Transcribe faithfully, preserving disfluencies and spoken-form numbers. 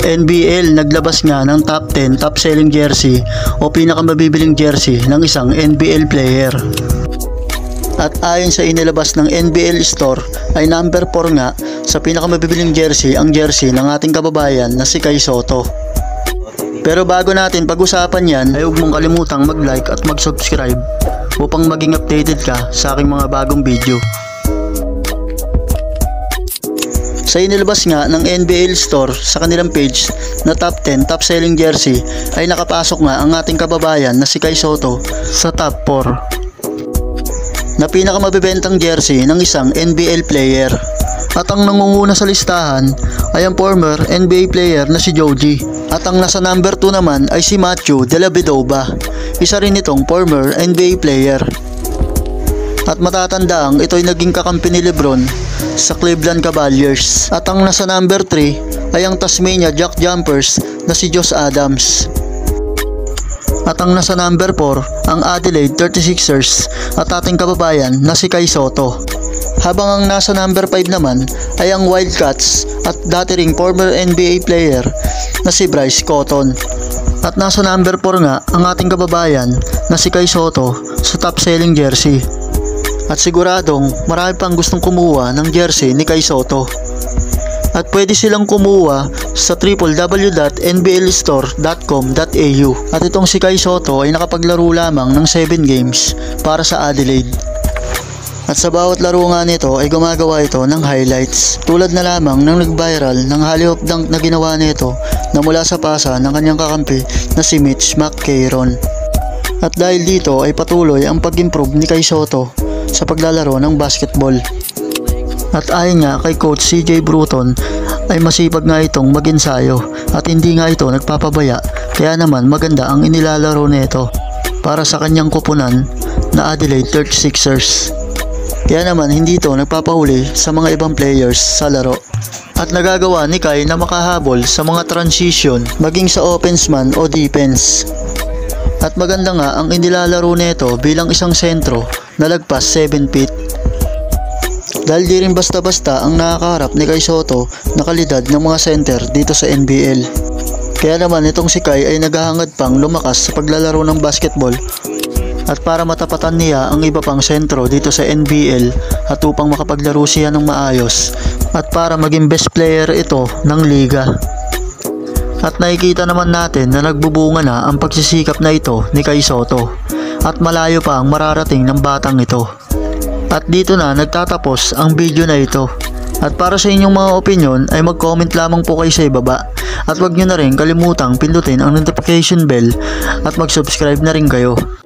N B L naglabas nga ng top ten top selling jersey o pinakamabibiling jersey ng isang N B L player. At ayon sa inilabas ng N B L Store ay number four nga sa pinakamabibiling jersey ang jersey ng ating kababayan na si Kai Sotto. Pero bago natin pag-usapan yan ay huwag mong kalimutang mag-like at mag-subscribe upang maging updated ka sa aking mga bagong video. Sa inilabas nga ng N B L Store sa kanilang page na top ten top selling jersey ay nakapasok nga ang ating kababayan na si Kai Sotto sa top four na pinakamabibentang jersey ng isang N B L player. At ang nangunguna sa listahan ay ang former N B A player na si Joji. At ang nasa number two naman ay si Matthew Dellavedova, isa rin itong former N B A player. At matatandaang ito ay naging kakampi ni Lebron sa Cleveland Cavaliers. At ang nasa number three ay ang Tasmania Jack Jumpers na si Josh Adams. At ang nasa number four ang Adelaide thirty-sixers at ating kababayan na si Kai Sotto. Habang ang nasa number five naman ay ang Wildcats at dati ring former N B A player na si Bryce Cotton. At nasa number four nga ang ating kababayan na si Kai Sotto sa top selling jersey. At siguradong marami pang gustong kumuha ng jersey ni Kai Sotto. At pwede silang kumuha sa w w w dot n b l store dot com dot a u. At itong si Kai Sotto ay nakapaglaro lamang ng seven games para sa Adelaide. At sa bawat laro nga nito ay gumagawa ito ng highlights. Tulad na lamang ng nag-viral ng Halley-Hop dunk na ginawa nito na mula sa pasa ng kanyang kakampi na si Mitch McCarron. At dahil dito ay patuloy ang pag-improve ni Kai Sotto sa paglalaro ng basketball. At ayon nga kay Coach C J Bruton ay masipag nga itong mag-ensayo at hindi nga ito nagpapabaya, kaya naman maganda ang inilalaro nito para sa kanyang kupunan na Adelaide thirty-sixers. Kaya naman hindi ito nagpapahuli sa mga ibang players sa laro. At nagagawa ni Kai na makahabol sa mga transition maging sa offense man o defense. At maganda nga ang inilalaro nito bilang isang sentro na lagpas seven feet. Dahil di rin basta-basta ang nakakaharap ni Kai Sotto na kalidad ng mga center dito sa N B L. Kaya naman itong si Kai ay naghahangad pang lumakas sa paglalaro ng basketball at para matapatan niya ang iba pang sentro dito sa N B L at upang makapaglaro siya ng maayos at para maging best player ito ng liga. At nakikita naman natin na nagbubunga na ang pagsisikap na ito ni Kai Sotto at malayo pa ang mararating ng batang ito. At dito na nagtatapos ang video na ito. At para sa inyong mga opinion ay mag-comment lamang po kayo sa ibaba. At wag nyo na rin kalimutang pindutin ang notification bell at mag-subscribe na rin kayo.